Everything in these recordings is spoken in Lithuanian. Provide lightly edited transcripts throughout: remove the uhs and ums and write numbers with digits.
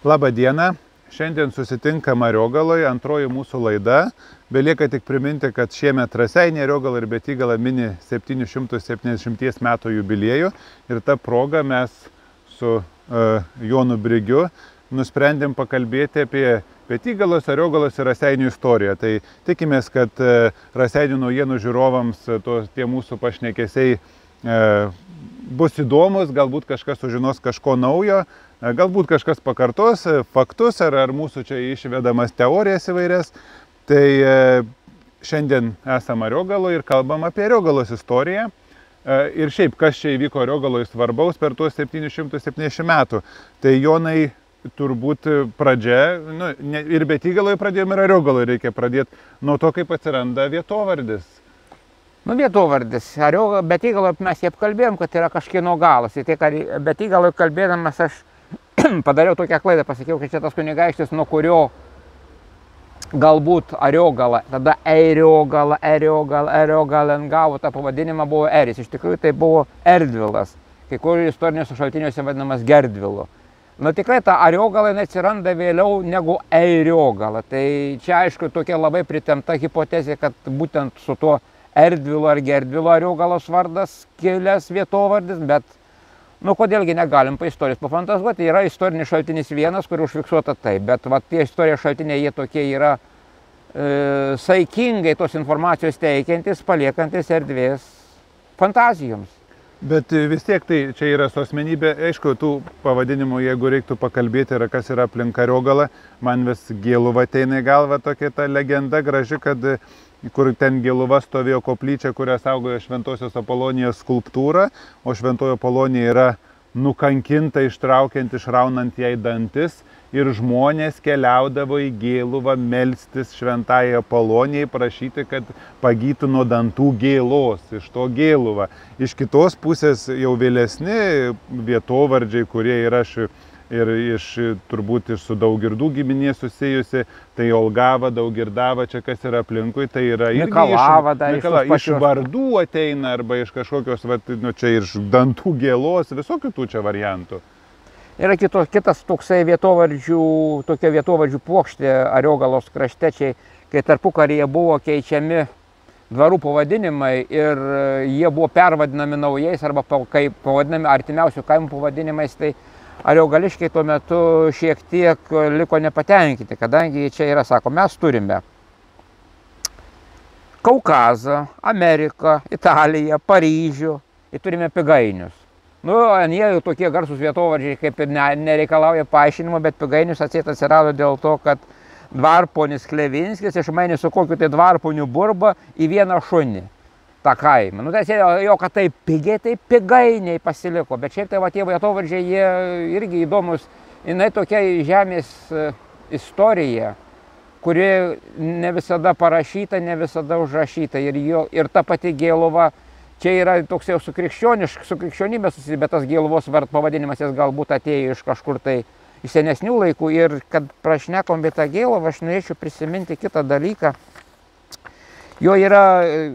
Labą dieną. Šiandien susitinkam Ariogaloje, antroji mūsų laida. Belieka tik priminti, kad šiemet Raseiniai, Ariogala ir Betygala mini 770 metų jubiliejų. Ir tą progą mes su Jonu Brigiu nusprendėm pakalbėti apie Betygalos, Ariogalos ir Raseinių istoriją. Tai tikimės, kad Raseinių naujienų žiūrovams tie mūsų pašnekesiai bus įdomus, galbūt kažkas sužinos kažko naujo, galbūt kažkas pakartos faktus ar mūsų čia išvedamas teorijas įvairias. Tai šiandien esame Ariogaloje ir kalbam apie Ariogalos istoriją. Ir šiaip, kas čia įvyko Ariogaloje svarbaus per tuos 770 metų. Tai Jonai, turbūt pradžia, ir Betygaloje pradėjome, ir Ariogaloje reikia pradėti nuo to, kaip atsiranda vietovardis. Vietovardis. Betygaloje mes jau kalbėjom, kad yra kažkieno galas. Ir tai, kad Betygaloje kalbėdamas aš padariau tokią klaidą, pasakiau, kad čia tas kunigaikštis, nuo kurio galbūt Ariogala, tada Ariogala gavo tą pavadinimą, buvo Eris. Iš tikrųjų tai buvo Erdvilas, kai kur istoriniuose šaltiniuose vadinamas Gerdvilu. Tikrai ta Ariogala atsiranda vėliau negu Eiriogala. Tai čia aišku tokia labai pritempta hipotezė, kad būtent su tuo Erdvilu ar Gerdvilu Ariogalos vardas kilęs vietovardis, bet kodėlgi negalim po istorijos pafantazuoti. Yra istorinis šaltinis vienas, kur užfiksuota taip, bet tie istorijos šaltiniai jie tokie yra saikingai tos informacijos teikiantis, paliekantis erdvės fantazijoms. Bet vis tiek tai čia yra su asmenybė, aišku, tų pavadinimų, jeigu reiktų pakalbėti, yra kas yra aplink Ariogalą, man vis Gėluva ateina į galvą tokia ta legenda graži, kad kur ten Gėluva stovėjo koplyčia, kurią saugojo Šventosios Apolonijos skulptūra, o Šventojo Apolonija yra nukankinta, išraunant jai dantis, ir žmonės keliaudavo į Gėluvą melstis Šventajai Apolonijai, prašyti, kad pagytų nuo dantų gėlos, iš to Gėluva. Iš kitos pusės jau vėlesni vietovardžiai, kurie yra turbūt su Daugirdų giminė susijusi, tai Olgava, Daugirdava, čia kas yra aplinkui, tai yra irgi iš vardų ateina, arba iš kažkokios, čia iš dantų gėlos, visokių tų čia variantų. Yra kitas toksai tokia vietovardžių puokštė Ariogalos kraštečiai, kai tarpukaryje buvo keičiami dvarų pavadinimai ir jie buvo pervadinami naujais arba kaip pavadinami artimiausių kaimų pavadinimais, tai ariogališkiai tuo metu šiek tiek liko nepatenkinti, kadangi čia yra, sako, mes turime Kaukazą, Ameriką, Italiją, Paryžių ir turime Pigainius. Jie jau tokie garsus vietovardžiai kaip ir nereikalauja paaiškinimo, bet Pigainius atsirado dėl to, kad dvarponis Klevinskis išmainė su kokiu tai dvarponiu Burba į vieną šunį tą kaimą. Jo, kad tai pigiai, tai Pigainiai pasiliko, bet šiaip tai tie vietovardžiai, jie irgi įdomus. Jinai tokia žemės istorija, kuri ne visada parašyta, ne visada užrašyta. Ir ta pati Gėluva, čia yra toks jau su krikščionybė susijęs, bet tas Gėluvos pavadinimas jis galbūt atėjo iš kažkur tai iš senesnių laikų. Ir kad prašnekom apie tą Gėluvą, aš norėčiau prisiminti kitą dalyką. Jo yra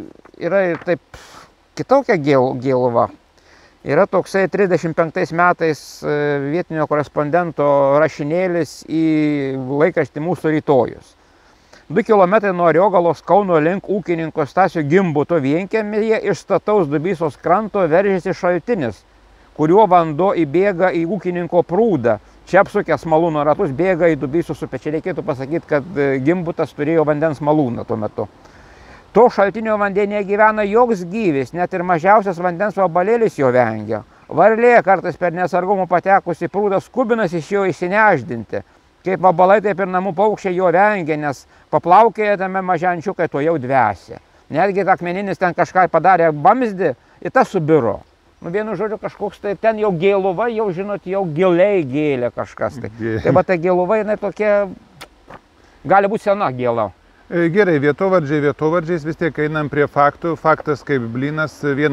taip kitokia Gėluva. Yra toksai 35 metais vietinio korespondento rašinėlis į laikraštį Mūsų rytojus. 2 km nuo Ariogalos Kauno link ūkininko Stasio Gimbuto vienkiemyje iš stataus Dubysos kranto veržėsi šaltinis, kuriuo vanduo įbėga į ūkininko prūdą. Čia apsukęs malūno ratus bėga į Dubysos upę. Čia reikėtų pasakyti, kad Gimbutas turėjo vandens malūną tuo metu. To šaltinio vandenyje gyvena joks gyvis, net ir mažiausias vandens vabalėlis jo vengia. Varlė kartais per nesargumą patekusi į prūdą skubinasi iš jo išsineždinti. Kaip vabalai, taip ir namų paukščiai jo vengia, nes paplaukėja tame mažančiukai, to jau dvesia. Netgi akmeninis ten kažką padarė bamsdį, ir tas subiro. Vienu žodžiu kažkoks, tai ten jau Gėluva, jau žinot, jau giliai gėlė kažkas. Tai ta Gėluva, jinai tokia, gali būti sena Gėla. Gerai, vietovardžiais vis tiek einam prie faktų. Faktas kaip blynas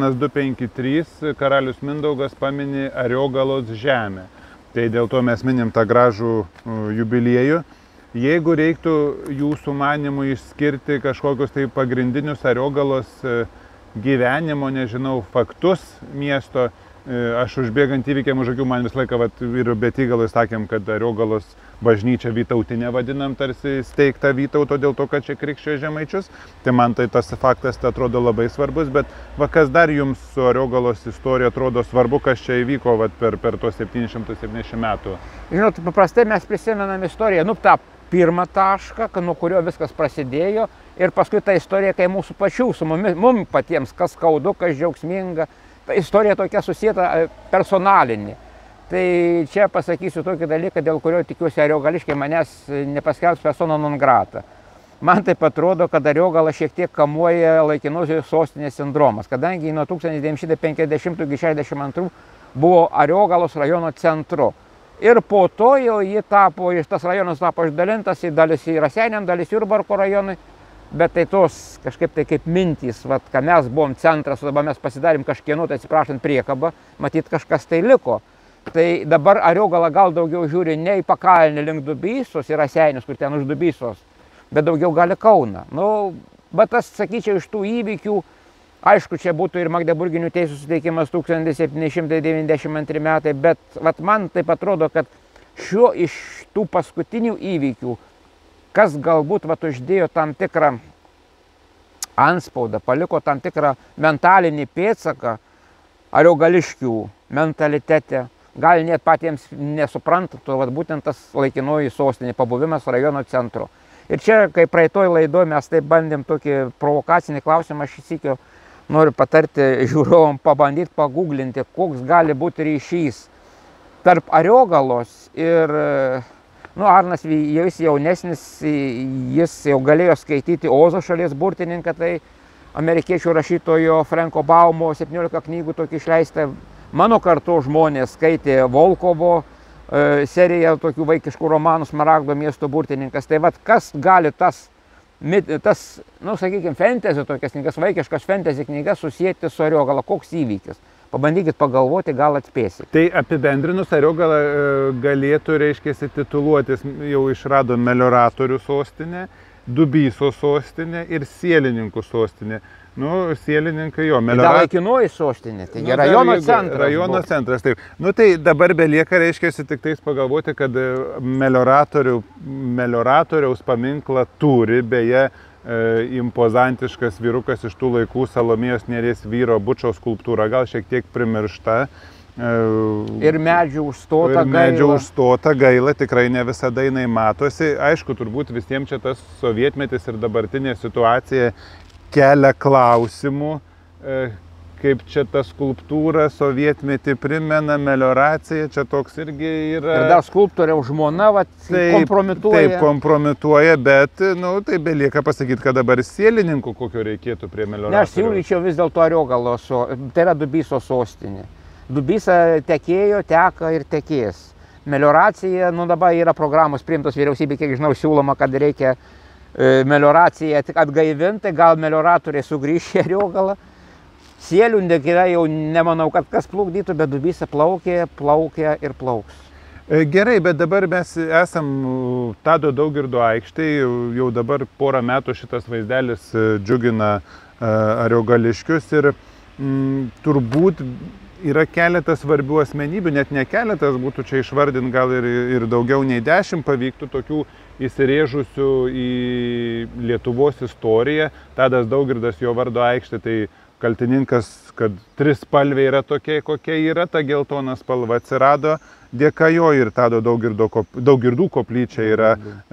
1253, karalius Mindaugas pamini Ariogalos žemę. Tai dėl to mes minim tą gražų jubiliejų. Jeigu reiktų jūsų manimų išskirti kažkokius tai pagrindinius Ariogalos gyvenimo, nežinau, faktus miesto, aš užbėgant įvykiam už akių, man visą laiką ir Betygalui sakėm, kad Ariogalos bažnyčia vytautinė vadinam, tarsi steigta Vytauto dėl to, kad čia krikščiojo žemaičius. Tai man tai tas faktas atrodo labai svarbus, bet kas dar jums su Ariogalos istorija atrodo svarbu, kas čia įvyko per tuos 770 metų? Žinot, paprastai mes prisimenam istoriją, tą pirmą tašką, nuo kurio viskas prasidėjo, ir paskui ta istorija, kai mūsų pačių, su mums patiems, kas skaudu, kas džiaugsminga, ta istorija tokia susieta personalinė. Tai čia pasakysiu tokį dalyką, dėl kurio tikiuosi Ariogališkiai manęs nepaskelbs persona non grata. Man taip atrodo, kad Ariogalą šiek tiek kamuoja laikinosios sostinės sindromas, kadangi nuo 1950 iki 1962 buvo Ariogalos rajono centru. Ir po to jau tas rajonas tapo išdalintas į dalis į Raseiniam, dalis Jurbarko rajonui, bet tai tos kažkaip tai kaip mintys, kad mes buvom centras, o dabar mes pasidarėm kažkieno, tai atsiprašant, priekabą, matyt kažkas tai liko. Tai dabar Ariogala gal daugiau žiūri ne į Pakalnį link Dubysos, į Raseinius, kur ten už Dubysos, bet daugiau gali Kauną. Bet tas, sakyčiau, iš tų įvykių, aišku, čia būtų ir Magdeburginių teisų suteikimas 1792 metai, bet man taip atrodo, kad iš tų paskutinių įvykių, kas galbūt uždėjo tam tikrą antspaudą, paliko tam tikrą mentalinį pėdsaką ariogališkių mentalitete, gal net patiems nesuprantant, būtent tas laikinoji sostinė, pabuvimas rajono centro. Ir čia, kai praeitoj laidoj mes taip bandėm tokį provokacinį klausimą, aš įsikio noriu patarti žiūrovom pabandyti paguglinti, koks gali būti ryšys tarp Ariogalos ir, Arnas, jis jaunesnis, jis jau galėjo skaityti Ozo šalies burtininką, tai amerikiečių rašytojo Franko Baumo 17 knygų tokį išleistą. Mano karto žmonės skaitė Volkovo seriją tokių vaikiškų romanų Smaragdo miesto burtininkas. Tai kas gali tas, sakykime, fantasy tokias knygas, vaikiškas fantasy knygas susijęti su Ariogala, koks įvykis? Pabandykit pagalvoti, gal atspėsit. Tai apibendrinus, Ariogala galėtų, reiškia, tituluotis, jau išrado melioratorių sostinę, Dubysos sostinė ir Sielininkų sostinė. Sielininkai jo, melioratorių. Laikinoji sostinė, tai rajono centras. Rajono centras, taip. Tai dabar belieka, reiškia, tik tais pagalvoti, kad melioratoriaus paminklą turi, beje, impozantiškas vyrukas iš tų laikų Salomėjos Nėries vyro Bučos skulptūra, gal šiek tiek primiršta. Ir medžių užstota gaila. Medžių užstota gaila, tikrai ne visada jinai matosi. Aišku, turbūt visiems čia tas sovietmetis ir dabartinė situacija kelia klausimų, kaip čia ta skulptūra sovietmetį primena, melioracija, čia toks irgi yra. Ir dar skulptoriaus žmona kompromituoja. Taip, kompromituoja, bet, tai belieka pasakyti, kad dabar Sielininkų kokio reikėtų prie melioratoriaus. Aš siūlyčiau vis dėlto Ariogalos, tai yra Dubysos sostinė. Dubysa tekėjo, teka ir tekės. Melioracija, dabar yra programos priimtos vyriausybė, kiek žinau, siūloma, kad reikia melioraciją atgaivinti, gal melioratoriai sugrįš į Ariogalą. Sieliundė yra jau nemanau, kad kas plukdytų, bet Dubysa plaukia ir plauks. Gerai, bet dabar mes esam Tado Daugirdo aikštėje, jau dabar porą metų šitas vaizdelis džiugina ariogališkius ir turbūt yra keletas svarbių asmenybių, net ne keletas, būtų čia išvardinti gal ir daugiau nei 10 pavyktų tokių įsirėžusių į Lietuvos istoriją. Tadas Daugirdas, jo vardo aikštė, tai kaltininkas, kad trispalvė yra tokia, kokia yra, ta geltona spalva atsirado dėka jo ir Tado Daugirdų koplyčia yra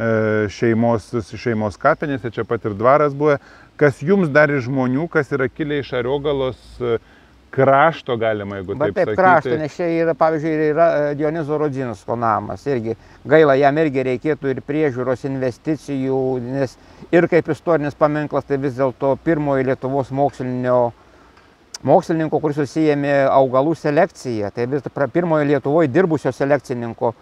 šeimos kapinėse, čia pat ir dvaras buvo. Kas jums dar iš žmonių, kas yra kilę iš Ariogalos krašto, galima, jeigu taip sakyti. Krašto, nes čia yra, pavyzdžiui, yra Dionizo Rodzinsko namas. Irgi gaila, jam irgi reikėtų ir priežiūros investicijų, nes ir kaip istorinis paminklas, tai vis dėlto pirmoji Lietuvos mokslininko, kuris susijėmė augalų selekciją, tai vis pirmoji Lietuvoje dirbusio selekcininko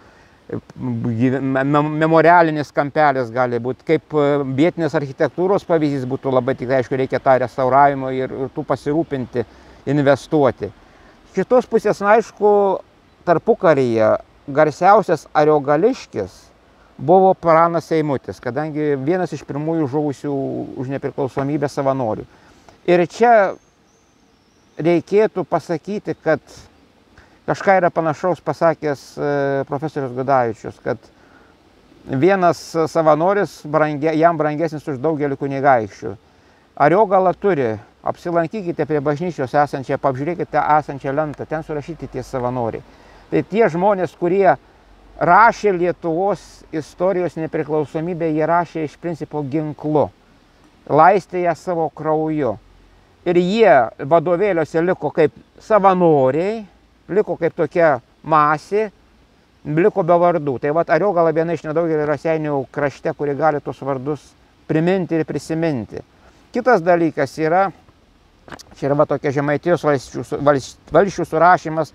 memorialinis kampelis gali būti, kaip vietinės architektūros pavyzdys būtų labai tikrai, aišku, reikia tą restauravimo ir tų pasirūpinti, investuoti. Šitos pusės, aišku, tarpukaryje garsiausias ariogališkis buvo Pranas Eimutis, kadangi vienas iš pirmųjų žuvusių už nepriklausomybę savanorių. Ir čia reikėtų pasakyti, kad kažką yra panašaus pasakęs profesorius Gudavičius, kad vienas savanoris jam brangesnis už daugelį kunigaikščių. Ariogalą turi, apsilankykite prie bažnyčios esančią, apžiūrėkite esančią lentą, ten surašyti tie savanoriai. Tai tie žmonės, kurie rašė Lietuvos istorijos nepriklausomybę, jie rašė iš principo ginklu, laistė ją savo krauju. Ir jie vadovėliuose liko kaip savanoriai, liko kaip tokia masė, liko be vardų. Tai vat Ariogala viena iš nedaugelio raseinių krašte, kuri gali tos vardus priminti ir prisiminti. Kitas dalykas yra, čia yra tokia Žemaitijos valsčių surašymas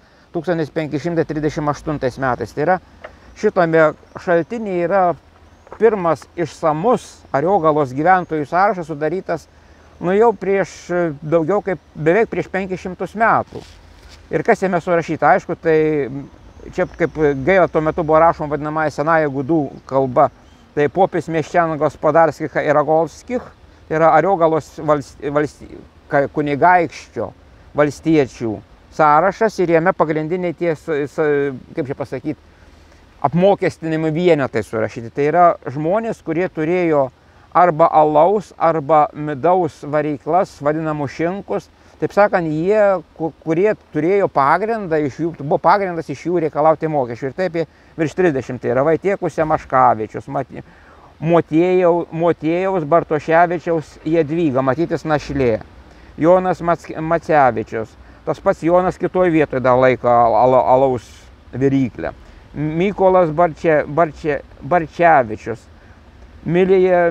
1538 metais. Tai yra, šitame šaltinėje yra pirmas išsamus Ariogalos gyventojų sąrašas sudarytas jau prieš beveik prieš 500 metų. Ir kas jame surašyta, aišku, tai čia kaip gaila tuo metu buvo rašoma vadinamąją senąją gudų kalba, tai popis Mieščian Gospodarskich ir Agolskich, tai yra Ariogalos kunigaikščio valstiečių sąrašas ir jame pagrindiniai tie, kaip čia pasakyti, apmokestinimo vienetai surašyti. Tai yra žmonės, kurie turėjo arba alaus, arba midaus varyklas, vadinamų šinkus. Taip sakant, jie, kurie turėjo pagrindą, buvo pagrindas iš jų reikalauti mokesčių. Ir taip virš 30. Tai yra Vaitiekus Semaškavičius, Motiejaus Bartoševičiaus Jadvyga, Matytis našlė, Jonas Macevičius, tas pats Jonas kitoje vietoje dar laiko alaus viryklę, Mykolas Barčevičius, Milija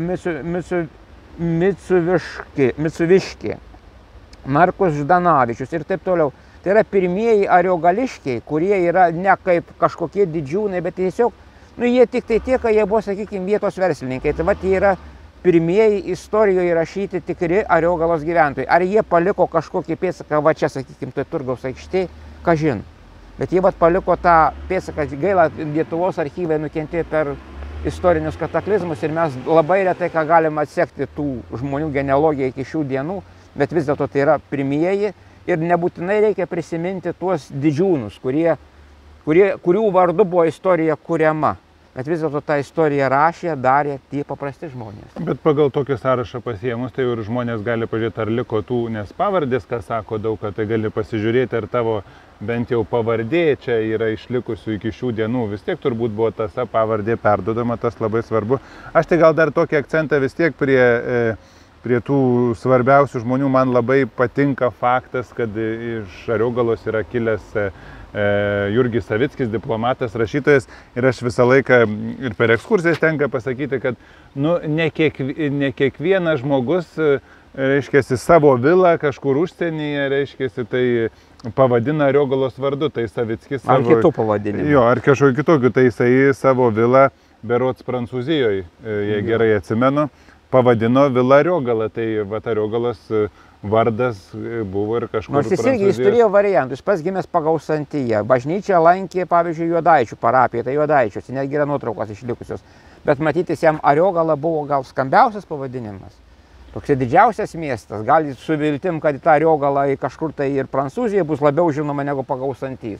Mitsuviški, Markus Ždanavičius ir taip toliau. Tai yra pirmieji ariogališkiai, kurie yra ne kaip kažkokie didžiūnai, bet tiesiog, jie tik tai tiek, jie buvo, sakykime, vietos verslininkai. Tai vat jie yra pirmieji istorijoje įrašyti tikri Ariogalos gyventojai. Ar jie paliko kažkokį pėdsaką, va čia, sakykime, tai Turgaus aikštėje, kažin. Bet jie vat paliko tą pėdsaką, gaila, Lietuvos archyvai nukentėjo per istorinius kataklizmus ir mes labai retai ką galime atsekti tų žmonių genealogiją iki šių dienų, bet vis dėlto tai yra pirmieji ir nebūtinai reikia prisiminti tuos didžiūnus, kurių vardu buvo istorija kuriama. Bet vis dėlto tą istoriją rašė, darė tie paprasti žmonės. Bet pagal tokį sąrašą pasiėmus, tai ir žmonės gali pažiūrėti, ar liko tų, nes pavardės, ką sako daug, kad tai gali pasižiūrėti, ar tavo bent jau pavardė čia yra išlikusių iki šių dienų. Vis tiek turbūt buvo tąsa pavardė perdodama, tas labai svarbu. Aš tai gal dar tokį akcentą vis tiek prie tų svarbiausių žmonių. Man labai patinka faktas, kad iš Ariogalos yra kilęs Jurgis Savickis, diplomatas, rašytojas, ir aš visą laiką ir per ekskursijas tenka pasakyti, kad ne kiekvienas žmogus, reiškiasi, savo vilą kažkur užsienyje, reiškiasi, tai pavadina Ariogalos vardu, tai Savickis savo... Ar kitų pavadinimų. Jo, ar kažkokiu kitokiu, tai jisai savo vilą berods Prancūzijoje, jei gerai atsimenu, pavadino Vila Ariogala, tai vat Ariogalos vardas buvo ir kažkur Prancūzijoje. Nors jis turėjo variantų, jis pats gimęs Pagausantyje, bažnyčią lankė, pavyzdžiui, Juodaičių parapiją, tai Juodaičiuose, netgi yra nuotraukos išlikusios, bet matytis jam Ariogala buvo gal skambiausias pavadinimas, toks didžiausias miestas, gal su viltim, kad tą Ariogalą kažkur tai ir Prancūzija bus labiau žinoma negu Pagausantys.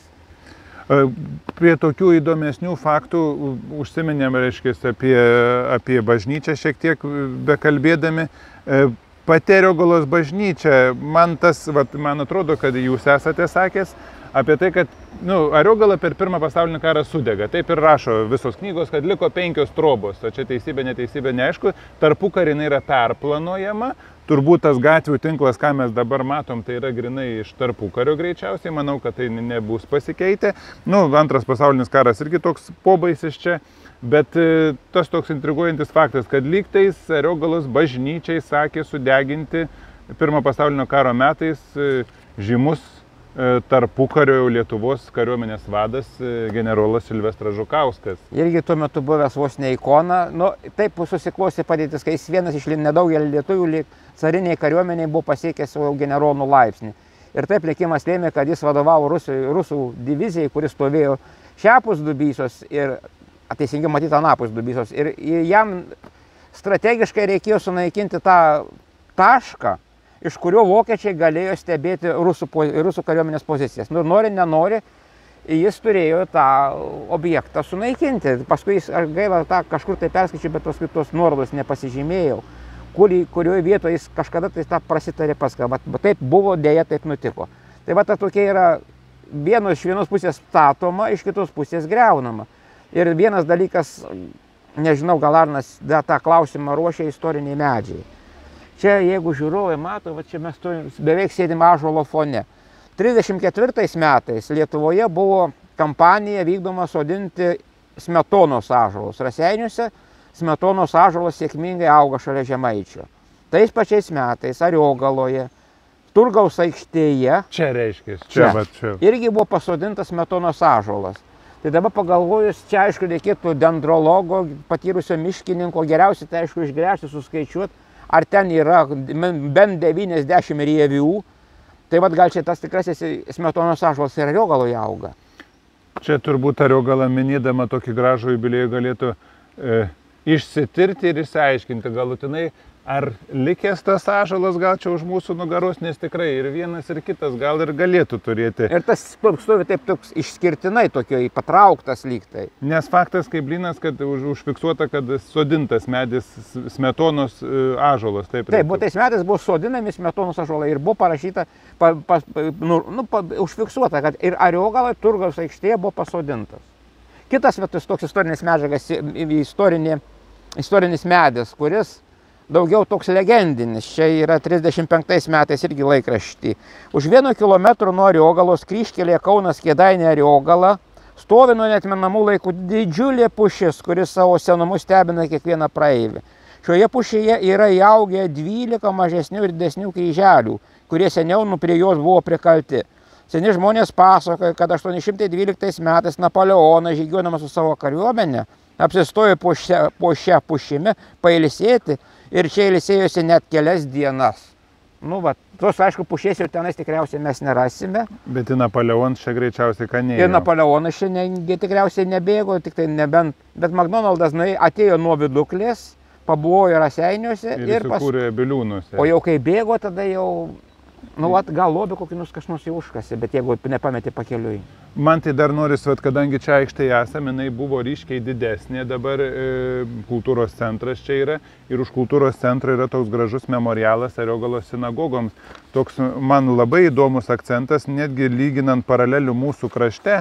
Prie tokių įdomesnių faktų užsiminėm, reiškia, apie bažnyčią šiek tiek bekalbėdami. Pati Ariogalos bažnyčia, man atrodo, kad jūs esate sakęs apie tai, kad Ariogala per Pirmą pasaulinį karą sudega. Taip ir rašo visos knygos, kad liko 5 trobos. O čia teisybė, neteisybė, neaišku. Tarpukarį jinai yra perplanuojama. Turbūt tas gatvių tinklas, ką mes dabar matom, tai yra grinai iš tarpukario greičiausiai. Manau, kad tai nebus pasikeitę. Antras pasaulinis karas irgi toks pobaisis čia. Bet tas toks intriguojantis faktas, kad lygtais Ariogalos bažnyčiai sakė sudeginti Pirmo pasaulinio karo metais žymus tarpukario Lietuvos kariuomenės vadas generolas Silvestras Žukauskas. Irgi tuo metu buvęs vos ne ikona. Taip susiklostė padėtis, kai jis vienas iš nedaugelio lietuvių cariniai kariuomeniai buvo pasiekęs savo generolų laipsnį. Ir taip likimas lėmė, kad jis vadovavo rusų divizijai, kuris stovėjo šiapus Dubysos ir teisingiau matyti anapus Dubysos. Ir jam strategiškai reikėjo sunaikinti tą tašką, iš kurio vokiečiai galėjo stebėti rusų kariuomenės pozicijas. Nori, nenori, jis turėjo tą objektą sunaikinti. Paskui jis, aš gaila tą kažkur tai perskaičiu, bet paskui tos nuorodos nepasižymėjau, kurioje vietoje jis kažkada tai tą prasitarė paskui. Bet taip buvo, dėja taip nutiko. Tai va ta tokia yra iš vienos pusės statoma, iš kitos pusės greunama. Ir vienas dalykas, nežinau, gal Arnas tą klausimą ruošia istoriniai medžiai. Čia, jeigu žiūrovai mato, va čia mes beveik sėdim ąžuolo fone. 34 metais Lietuvoje buvo kampanija vykdoma sodinti Smetonos ąžuolus. Raseiniuose Smetonos ąžuolas sėkmingai auga šalia Žemaičio. Tais pačiais metais Ariogaloje, Turgaus aikštėje, čia reiškia, čia. Irgi buvo pasodintas Smetonos ąžuolas. Tai dabar pagalvojus, čia aišku reikėtų dendrologo, patyrusio miškininko, geriausiai tai aišku išgręžti, suskaičiuoti, ar ten yra bent 90 rievių. Tai vad gal čia tas tikrasis Smetonos ąžuolas ir Ariogaloje auga. Čia turbūt Ariogala minėdama tokį gražų jubiliejų galėtų išsitirti ir išsiaiškinti galutinai, ar likęs tas ąžuolas gal čia už mūsų nugaros, nes tikrai ir vienas ir kitas gal ir galėtų turėti. Ir tas stovi taip toks išskirtinai tokio patrauktas lygtai. Nes faktas kaip blynas, kad užfiksuota, kad sodintas medis Smetonos ąžuolas. Taip, buvo tais metais buvo sodinami Smetonos ąžuolai ir buvo parašyta, užfiksuota, kad ir Ariogaloje, Turgaus aikštėje buvo pasodintas. Kitas toks istorinis medžiagas, istorinis medis, kuris daugiau toks legendinis, čia yra 35 metais irgi laikraštį. Už 1 kilometrų nuo Ariogalos kryžkelėje Kaunas Kėdainiai Ariogala stovi nuo neatmenamų laikų didžiulė pušis, kuris savo senumu stebina kiekvieną praeivį. Šioje pušyje yra įaugę 12 mažesnių ir didesnių kryželių, kurie seniau prie jos buvo prikalti. Seni žmonės pasakoja, kad 812 metais Napoleonas žygiuodamas su savo kariuomenė apsistojo po šią pušimi pailsėti ir čia ilsėjosi net kelias dienas. Nu, va, tos, aišku, pušies ir tenais tikriausiai mes nerasime. Bet į Napoleonas čia greičiausiai kanėjo. Ir Napoleonas čia tikriausiai nebėgo, tik tai nebent. Bet Makdonaldas atėjo nuo Viduklės, pabuvojo Raseiniuose ir įsikūrė Biliūnuose. O jau kai bėgo, tada jau, gal lobį kokį kas nors jau užkasė, bet jeigu nepametė pakeliui. Man tai dar norisi, kadangi čia aikštėje esame, jinai buvo ryškiai didesnė, dabar kultūros centras čia yra ir už kultūros centro yra toks gražus memorialas Ariogalos sinagogoms. Toks man labai įdomus akcentas, netgi lyginant paralelių mūsų krašte,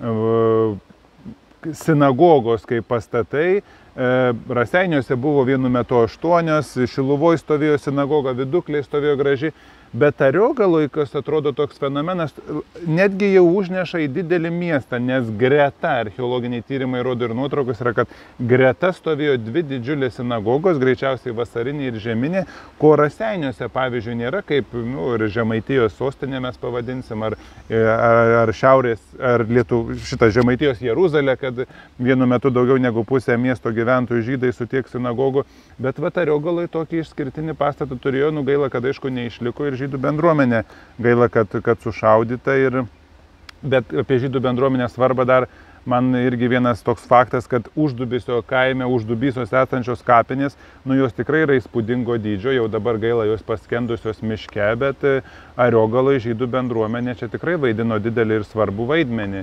sinagogos kaip pastatai. Raseiniuose buvo vienu metu 8, Šiluvoj stovėjo sinagoga, Viduklėje stovėjo graži, bet Ariogaloje, kas atrodo toks fenomenas, netgi jau užneša į didelį miestą, nes greta, archeologiniai tyrimai rodo ir nuotraukos yra, kad greta stovėjo 2 didžiulės sinagogos, greičiausiai vasarinė ir žeminė, ko Raseiniuose, pavyzdžiui, nėra, kaip ir Žemaitijos sostinė mes pavadinsim, ar šiaurės, ar šitą Žemaitijos Jeruzalę, kad vienu metu daugiau negu pusė miesto gyventojų žydai su tiek sinagogų, bet Ariogaloje tokį išskirtinį pastatą turėjo, gaila, kad aišku neišliko ir žydų bendruomenė, gaila, kad sušaudyta, bet apie žydų bendruomenės svarbą dar man irgi vienas toks faktas, kad Uždubysio kaime, Uždubysios esančios kapinės, jos tikrai yra įspūdingo dydžio, jau dabar gaila jos paskendusios miške, bet Ariogaloje žydų bendruomenė čia tikrai vaidino didelį ir svarbų vaidmenį.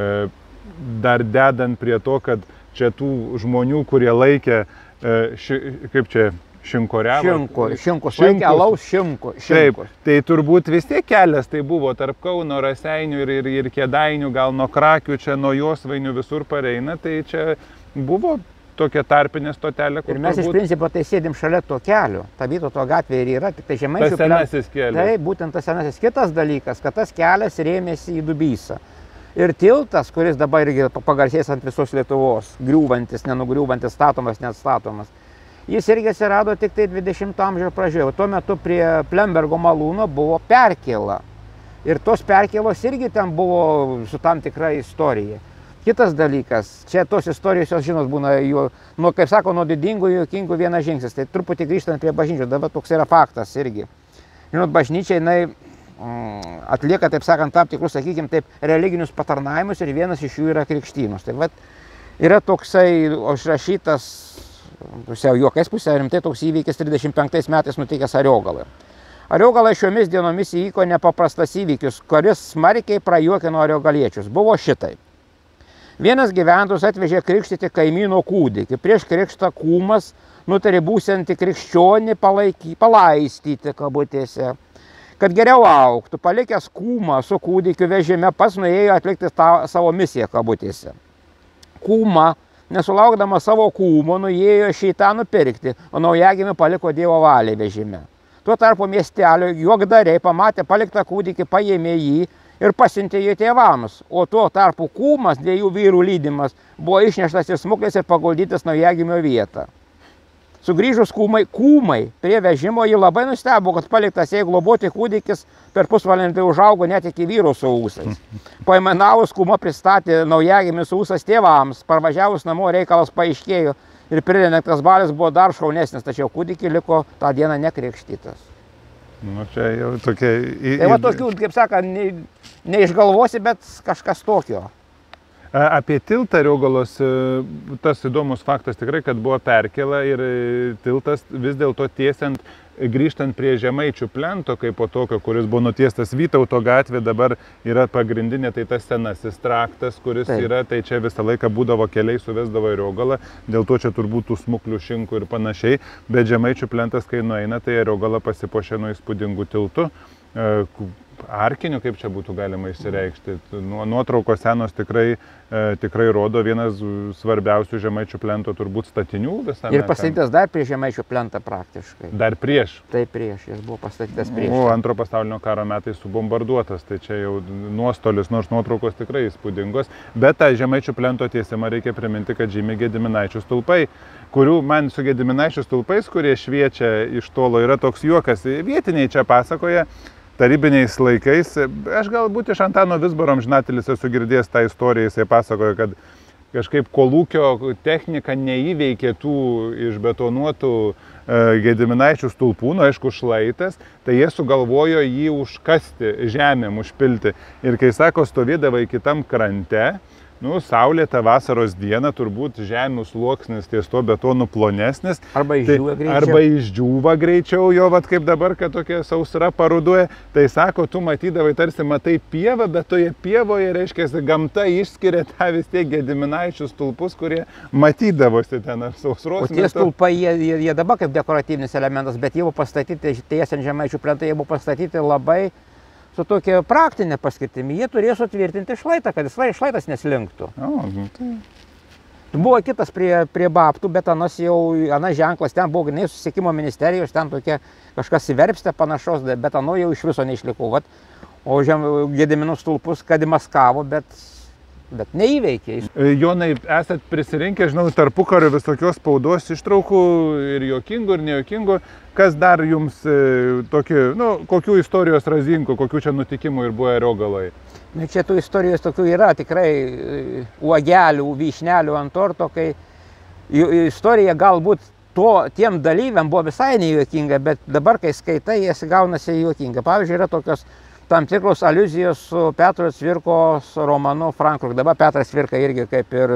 Dar dedant prie to, kad čia tų žmonių, kurie laikė, kaip čia, Šimkus laikė, alaus šimkus. Taip, tai turbūt vis tiek kelias tai buvo tarp Kauno, Raseinių ir Kėdainių, gal nuo Krakių, čia nuo Josvainių visur pareina, tai čia buvo tokia tarpinė stotelė, kur ir mes iš principo tai sėdim šalia to kelio, ta Vytauto gatvė ir yra, tik tai Žemaičių tas senasis kelias. Tai būtent tas senasis. Kitas dalykas, kad tas kelias rėmėsi į Dubysą. Ir tiltas, kuris dabar irgi pagarsės ant visos Lietuvos, griūvantis, nenugriūvantis, statomas, neatstatomas, jis irgi atsirado tik tai 20 amžiaus pradžioje. Tuo metu prie Plembergo malūno buvo perkėla. Ir tos perkėlos irgi ten buvo su tam tikra istorija. Kitas dalykas, čia tos istorijos, jos žinot, būna, kaip sako, nuo didingų juokingų vienas žingsnis. Tai truputį grįžtant prie bažnyčios, dabar toks yra faktas irgi. Žinot, bažnyčia, jinai atlieka, taip sakant, tam tikrus, sakykime, taip, religinius patarnavimus ir vienas iš jų yra krikštynus. Tai vat, yra toksai užrašytas, pusiau juokais, pusiau rimtai, toks įvykis 35 metais nutikęs Ariogaloje. Ariogalai šiomis dienomis įvyko nepaprastas įvykis, kuris smarkiai prajuokino ariogaliečius. Buvo šitai. Vienas gyventojas atvežė krikštyti kaimyno kūdikį. Prieš krikštą kūmas nutarė būsiantį krikščionį palaistyti kabutėse, kad geriau augtų. Palikęs kūmą su kūdikiu vežime, pats nuėjo atlikti savo misiją kabutėse. Kūma, nesulaukdama savo kūmo, nuėjo šeitą nupirkti, o naujagimį paliko Dievo valiai vežime. Tuo tarpu miestelio juokdariai pamatė paliktą kūdikį, paėmė jį ir pasiuntė jį tėvams, o tuo tarpu kūmas, dviejų vyrų lydimas, buvo išneštas iš smuklės ir paguldytas naujagimio vietą. Sugrįžus kūmai prie vežimo, jį labai nustebo, kad paliktas jai globoti kūdikis per pusvalandį užaugo net iki vyro su ūsais. Paimanavus kūma pristatė naujagimį su ūsas tėvams, parvažiavus namo reikalas paaiškėjo ir pridengtas balis buvo dar šaunesnis, tačiau kūdikį liko tą dieną nekrikštytas. Nu, čia jau tokia... Tai va tokių, kaip sakant, neišgalvosi, bet kažkas tokio. Apie tiltą Ariogalos, tas įdomus faktas tikrai, kad buvo perkela ir tiltas vis dėlto tiesiant, grįžtant prie Žemaičių plento, kaip po tokio, kuris buvo nutiestas Vytauto gatvė, dabar yra pagrindinė, tai tas senasis traktas, kuris yra, tai čia visą laiką būdavo keliai, suvesdavo Ariogalą, dėl to čia turbūt tų smuklių, šinkų ir panašiai, bet Žemaičių plentas, kai nueina, tai Ariogala pasipuošė nuo įspūdingų tiltų. Arkinių, kaip čia būtų galima išsireikšti. Nuotraukos senos tikrai rodo vienas svarbiausių Žemaičių plento turbūt statinių visame. Ir pastatytas dar prieš Žemaičių plentą praktiškai. Dar prieš? Taip, prieš, jis buvo pastatytas prieš. Antro pasaulinio karo metais subombarduotas, tai čia jau nuostolis, nors nuotraukos tikrai įspūdingos. Bet tą Žemaičių plento tiesimą reikia priminti, kad žymi Gediminaičių stulpai, kurių man su Gediminaičių stulpais, kurie šviečia iš tolo, yra toks juokas. Vietiniai čia pasakoja, tarybiniais laikais, aš galbūt iš Antano Vizbaro amžinatilis esu girdėjęs tą istoriją, jisai pasakojo, kad kažkaip kolūkio technika neįveikė tų išbetonuotų Gediminaičių stulpų, nu aišku šlaitas, tai jie sugalvojo jį užkasti, žemėm užpilti. Ir kai sako, stovėdavai kitam krante, saulėtą vasaros dieną, turbūt žemių sluoksnis ties to betonu plonesnis. Arba išdžiūva greičiau. Arba išdžiūva greičiau, jo, vat kaip dabar, kad tokia sausra paruduoja. Tai sako, tu matydavai, tarsi matai pievą, bet toje pievoje, reiškia, gamta išskiria tą vis tiek Gediminaičių stulpus, kurie matydavosi ten ar sausros metu. O tie stulpai, jie dabar kaip dekoratyvinis elementas, bet jie buvo pastatyti, tiesiant Žemaičių plentą, jie buvo pastatyti labai su tokia praktinė paskirtimi. Jie turėjo sutvirtinti šlaitą, kad šlaitas neslinktų. Buvo kitas prie babtų, bet anas ženklas, ten buvo ne susisiekimo ministerijos, ten tokia kažkas įverpstė panašos, bet ano jau iš viso neišliko. O Gedimino stulpus, kad įmaskavo, bet neįveikė. Jonai, esat prisirinkę, žinau, tarpukario visokios spaudos ištraukų ir juokingų, ir nejuokingų. Kas dar jums tokį, kokių istorijos razinkų, kokių čia nutikimų ir buvo Ariogaloj? Čia tų istorijos tokių yra, tikrai uogelių, vyšnelių ant torto, kai istorija galbūt tiem dalyviam buvo visai nejuokinga, bet dabar, kai skaitai, jie gaunasi juokinga. Pavyzdžiui, yra tokios tam tikros aliuzijos su Petro Cvirkos romanu Frankruk. Dabar Petras Cvirka irgi kaip ir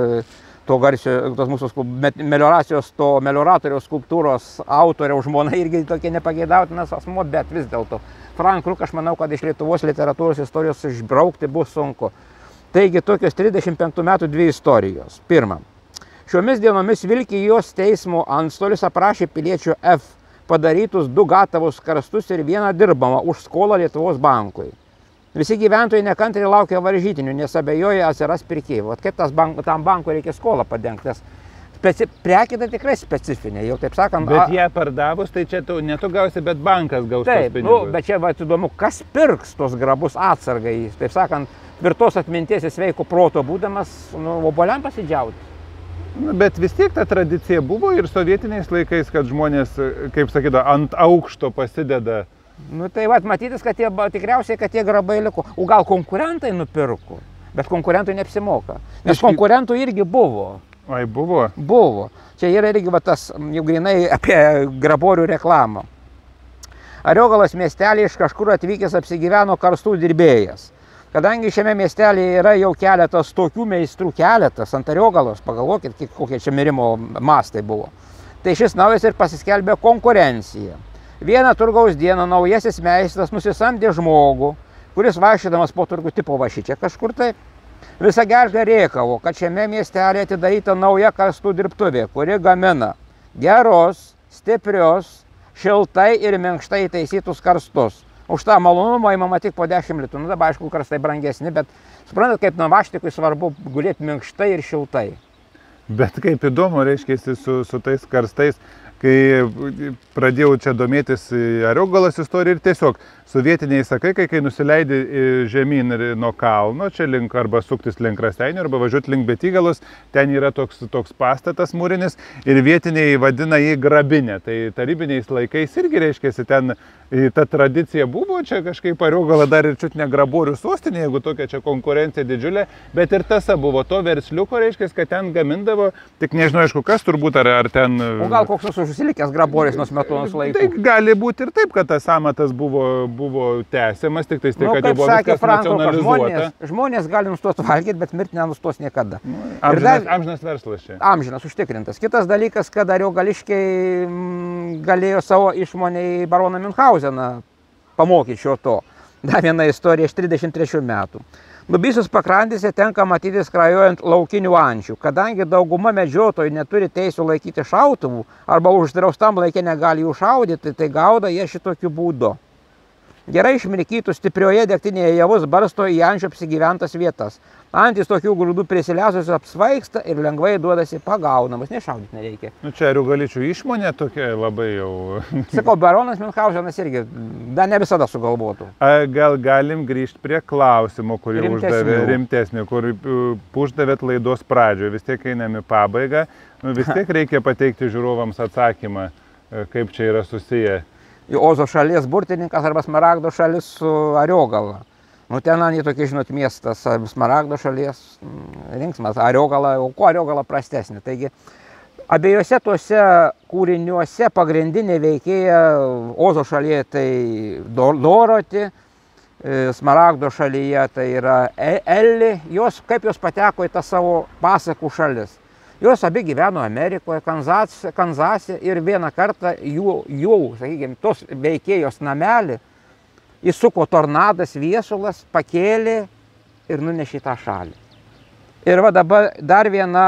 tos mūsų melioratoriaus skulptūros autoriaus žmona irgi tokie nepageidautinas asmuo, bet vis dėlto Frankruk, aš manau, kad iš Lietuvos literatūros istorijos išbraukti bus sunku. Taigi tokios 35 metų dvi istorijos. Pirma, šiomis dienomis Vilkijos teismo antstolis aprašė piliečio F padarytus 2 gatavus karstus ir 1 dirbamą už skolą Lietuvos bankui. Visi gyventojai nekantriai laukia varžytinių, nes abejoja atsiras pirkėjų. Vat kaip tam bankui reikia skolą padengti, nes prekė tai tikrai specifinė, jau taip sakant. Bet ją pardavus, tai čia ne tu gausi, bet bankas gaus tos pinigus. Bet čia įdomu, kas pirks tos grabus atsargai, taip sakant, tvirtos atminties ir sveiko proto būdamas, obuoliam pasidžiauti. Bet vis tiek ta tradicija buvo ir sovietiniais laikais, kad žmonės, kaip sakydavo, ant aukšto pasideda. Tai matytis, kad tikriausiai, kad tie grabai liko. O gal konkurentai nupirko, bet konkurentų neapsimoka. Nes konkurentų irgi buvo. Ai, buvo? Buvo. Čia yra irgi tas, jau grinai apie graborių reklamą. Ariogalos miestelį iš kažkur atvykęs apsigyveno karstų dirbėjas. Kadangi šiame miestelėje yra jau keletas tokių meistrų, ant Ariogalos, pagalvokit, kokie čia mirimo mastai buvo. Tai šis naujas ir pasiskelbė konkurenciją. Vieną turgaus dieną naujasis meistras nusisamdė žmogų, kuris vaikščiodamas po turgų tipo vašyčia kažkur tai. Visą gerklę rėkavo, kad šiame miestelėje atidaryta nauja karstų dirbtuvė, kuri gamina geros, stiprios, šiltai ir minkštai taisytus karstus. Už tą malonumą įmama tik po 10 litų. Nu, dabar aišku, karstai brangesni, bet suprantat, kaip navaštikui svarbu gulėti minkštai ir šiltai. Bet kaip įdomu, reiškia, su tais karstais, kai pradėjau čia domėtis Ariogalos istoriją ir tiesiog su vietiniais sakai, kai nusileidi žemyn nuo kalno, čia link arba suktis link Raseinių, arba važiuoti link Betygalos, ten yra toks pastatas mūrinis ir vietiniai vadina jį grabinę. Tai tarybiniais laikais irgi, reiškia, ten ta tradicija buvo, čia kažkaip Ariogala dar ir čiut ne graborių sostinė, jeigu tokia čia konkurencija didžiulė, bet ir tasa buvo to versliuko, reiškia, kad ten gamindavo, tik nežinau, aišku, kas turbūt, ar ten... O gal koks užsilikęs graboris nuo Smetonos laikų? Tai gali būti ir taip, kad tas amatas buvo tęsiamas, tik tais kad jau buvo viskas nacionalizuota. Žmonės gali nustoti valgyti, bet mirti nenustos niekada. Amžinas verslas čia. Amžinas, užtikrintas. Kitas dalykas, kad ariogališkiai galėjo savo išmonei baroną Münchhauseną pamokyti šio to. Dar viena istorija iš 33 metų. Dubysos pakrantėse tenka matyti skrajojant laukinių ančių. Kadangi dauguma medžiotojų neturi teisų laikyti šautuvų arba uždraustam laikė negali jų šaudyti, tai gaudo jie šitokiu būdu. Gerai išmirkytų stiprioje degtinėje javus barsto į ančių apsigyventas vietas. Antys tokių grūdų prisilėsus apsvaigsta ir lengvai duodasi pagaunamas, nešaudyti nereikia. Nu čia Ariogaličių išmonė tokia labai jau... Sakau, baronas Münchhausenas irgi dar ne visada sugalvotų. Gal galim grįžti prie klausimo, kurį rimtesnį, kur uždavėt laidos pradžioje. Vis tiek einam į pabaigą. Vis tiek reikia pateikti žiūrovams atsakymą, kaip čia yra susiję. Ozo šalies burtininkas arba Smaragdo šalis su Ariogala. Nu, ten jie tokie, žinot, miestas, Smaragdo šalies rinksmas, Ariogala, o kuo Ariogala prastesnė. Taigi, abiejose tuose kūriniuose pagrindinė veikėja Ozo šalyje tai Doroti, Smaragdo šalyje tai yra Elli, kaip jos pateko į tą savo pasakų šalis. Jos abi gyveno Amerikoje, Kanzase ir vieną kartą jų, sakykime, tos veikėjos namelį įsuko tornadas viesulas, pakėlė ir nunešė tą šalį. Ir va dabar dar viena,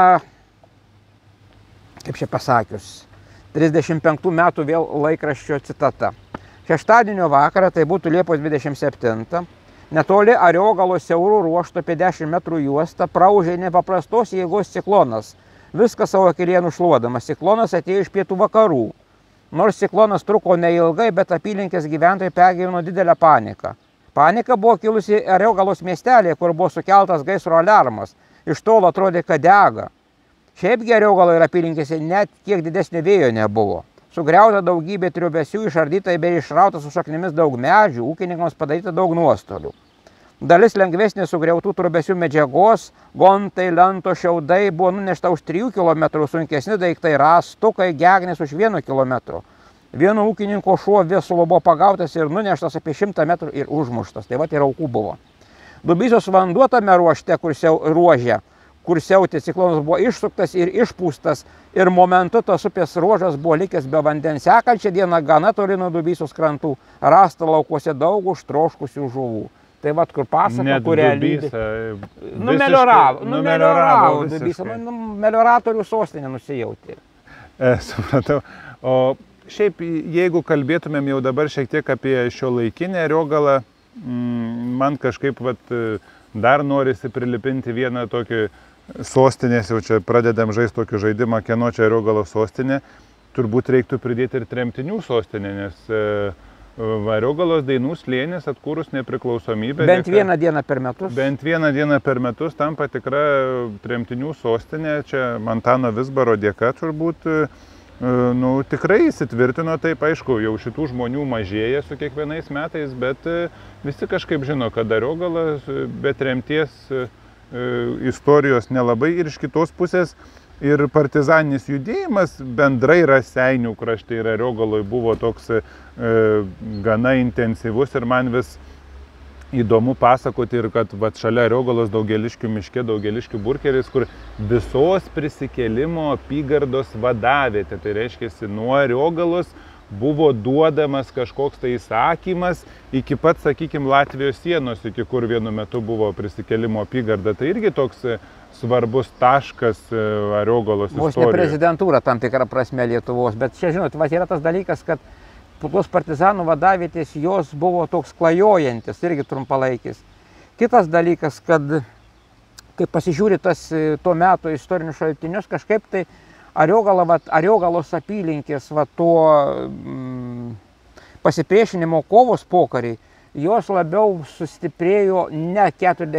kaip čia pasakius, 35 metų vėl laikraščio citata. Šeštadienio vakarą, tai būtų Liepos 27, netoli Ariogalos siaurų ruošto apie 10 metrų juostą praūžė nepaprastos jėgos ciklonas. Viską savo kelyje nušluodamas. Ciklonas atėjo iš pietų vakarų. Nors ciklonas truko neilgai, bet apylinkės gyventojai pergyveno didelę paniką. Panika buvo kilusi Ariogalos miestelėje, kur buvo sukeltas gaisro aliarmas. Iš tolo atrodė, kad dega. Šiaipgi Ariogalo ir apylinkėse net kiek didesnio vėjo nebuvo. Sugriauta daugybė triobesių, išardyta bei išrauta su šaknimis daug medžių, ūkininkams padaryta daug nuostolių. Dalis lengvesnės sugriautų trobesių medžiagos, gontai, lento, šiaudai buvo nunešta už 3 km, sunkesni daiktai, rąstukai, gegnės už 1 km. Vieno ūkininko šuo viesulo buvo pagautas ir nuneštas apie 100 metrų ir užmuštas. Tai va, ir aukų buvo. Dubysos vanduo tame ruošte, kur siautė ciklonas, buvo išsuktas ir išpūstas ir momentu tos upės ruožas buvo likęs be vandens. Sekančią dieną gana toli nuo Dubysos krantų rasta laukuose daug užtroškusių žuvų. Tai vat, kur pasaka, kurią lydi. Numelioravo Dubysą. Melioratorių sostinė nusijautė. Supratau. O šiaip, jeigu kalbėtumėm jau dabar šiek tiek apie šiuolaikinę Ariogalą, man kažkaip dar norisi prilipinti vieną tokį sostinės, jau čia pradedam žaisti tokį žaidimą, kieno čia Ariogalos sostinė. Turbūt reiktų pridėti ir tremtinių sostinę, nes Ariogalos Dainų slėnis atkūrus nepriklausomybę. Bent vieną dieną per metus. Bent vieną dieną per metus tampa tikra tremtinių sostinė. Čia Antano Vizbaro dėka turbūt tikrai įsitvirtino. Taip, aišku, jau šitų žmonių mažėja su kiekvienais metais, bet visi kažkaip žino, kad Ariogalas be tremties istorijos nelabai. Ir iš kitos pusės ir partizaninis judėjimas bendrai Raseinių krašte ir Ariogaloje buvo toks gana intensyvus ir man vis įdomu pasakoti ir kad šalia Ariogalos Daugeliškių miške, Daugeliškių burkeris, kur visos prisikėlimo apygardos vadavietė, tai reiškia nuo Ariogalos buvo duodamas kažkoks tai įsakymas iki pat, sakykime, Latvijos sienos, iki kur vienu metu buvo prisikėlimo apygarda. Tai irgi toks svarbus taškas Ariogalos istorijoje. Vos ne prezidentūra tam tikrą prasme Lietuvos, bet čia, žinot, yra tas dalykas, kad tos partizanų vadavietės jos buvo toks klajojantis, irgi trumpalaikis. Kitas dalykas, kad kai pasižiūri tuo metu istorinius šaltinius, kažkaip tai Ariogalos apylinkės pasipriešinimo kovos pokariai, jos labiau sustiprėjo ne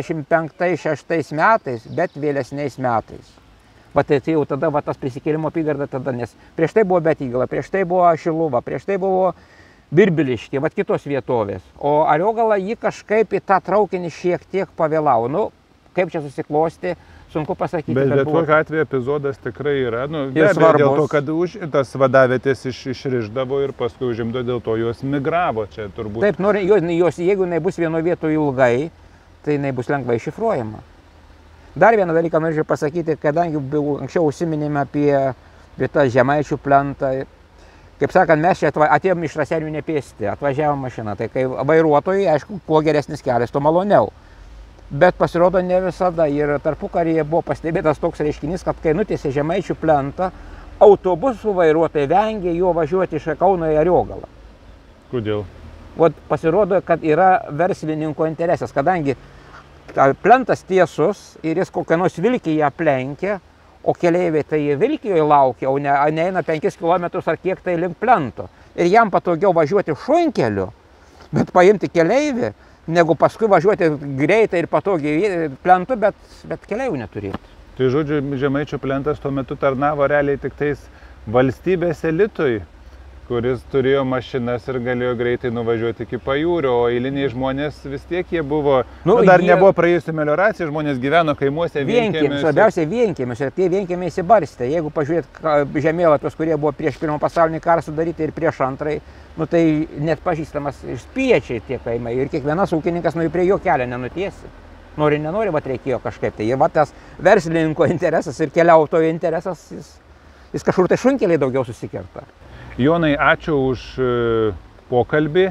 45-6 metais, bet vėlesniais metais. Tai jau tada tas prisikėlimo apygarda tada, nes prieš tai buvo Betygalą, prieš tai buvo Šiluva, prieš tai buvo Birbiliškė, kitos vietovės. O Ariogala jį kažkaip į tą traukinį šiek tiek pavėlavo. Nu, kaip čia susiklosti, sunku pasakyti. Bet kokiu atveju epizodas tikrai yra. Be abejo, dėl to, kad tas vadavietės išriždavo ir paskui užimdo, dėl to jos migravo čia turbūt. Taip, jeigu jinai bus vieno vietoje ilgai, tai jinai bus lengvai šifruojama. Dar vieną dalyką norėčiau pasakyti, kadangi anksčiau užsiminėme apie tą Žemaičių plentą. Kaip sakant, mes čia atėjom iš Raseinių nepėsti, atvažiavom mašiną. Tai kai vairuotojai, aišku, kuo geresnis kelias, tuo maloniau. Bet pasirodo ne visada. Ir tarpukaryje buvo pastebėtas toks reiškinys, kad kai nutiesė Žemaičių plentą, autobusų vairuotojai vengė juo važiuoti iš Kauno į Ariogalą. Kodėl? Pasirodo, kad yra verslininko interesas, kadangi plentas tiesus ir jis kokią nors vilkiją aplenkia, o keleiviai tai vilkijoje laukia, o neina 5 km ar kiek tai link plento. Ir jam patogiau važiuoti šunkeliu, bet paimti keleivį, negu paskui važiuoti greitai ir patogiai plentu, bet keleivių neturėti. Tai žodžiu, Žemaičių plentas tuo metu tarnavo realiai tik tais valstybės elitui, kuris turėjo mašinas ir galėjo greitai nuvažiuoti iki pajūrio, o eiliniai žmonės vis tiek jie buvo, dar nebuvo praėjusi melioracija, žmonės gyveno kaimuose, vienkiemiuose. Svarbiausia vienkiemiuose, ir tie vienkiemiai įsibarstė. Jeigu pažiūrėt žemėlapius, kurie buvo prieš Pirmą pasaulinį karą sudaryti ir prieš Antrąjį, tai net pažįstamas spiečiai tie kaimai ir kiekvienas ūkininkas prie jo kelio nenutiesi. Nori, nenori, reikėjo kažkaip. Tai tas verslininko interesas ir keliautojo interesas, jis kažkur tai šunkeliai daugiau susikerta. Jonai, ačiū už pokalbį.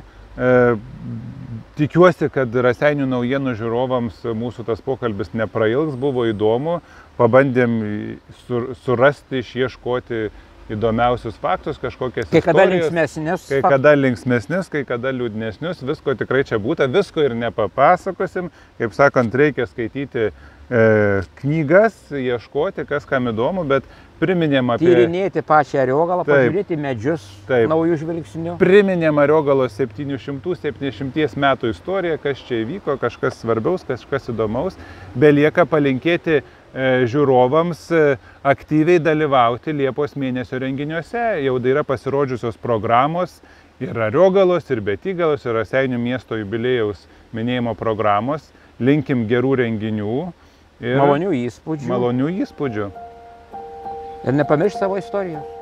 Tikiuosi, kad Raseinių naujienų žiūrovams mūsų tas pokalbis neprailgs, buvo įdomu. Pabandėm surasti, išieškoti įdomiausius faktus, kažkokias istorijas. Kai kada linksmesnius, kai kada liūdnesnius. Visko tikrai čia būta, visko ir nepapasakosim. Kaip sakant, reikia skaityti knygas, ieškoti, kas kam įdomu, bet priminėm apie... Tyrinėti pačią Ariogalą, pažiūrėti medžius naujų žvilgsnių. Priminėm Ariogalos 700-700 metų istoriją, kas čia įvyko, kažkas svarbiaus, kažkas įdomaus. Belieka palinkėti žiūrovams aktyviai dalyvauti Liepos mėnesio renginiuose. Jau yra pasirodžiusios programos ir Ariogalos, ir Betygalos, ir Raseinių miesto jubiliejaus minėjimo programos. Linkim gerų renginių. Malonių įspūdžių. Malonių įspūdžių. Ir nepamiršti savo istorijos.